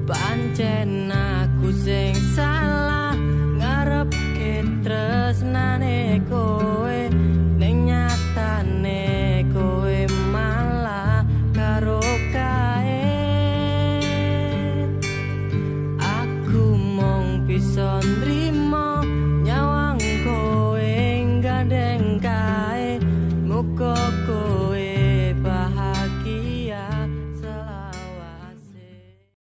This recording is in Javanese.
Pancen aku sing salah ngarepke tresnane kowe, ning nyatane kowe malah karo kae. Aku mung bisa nrimo nyawang kowe gandeng kae, muga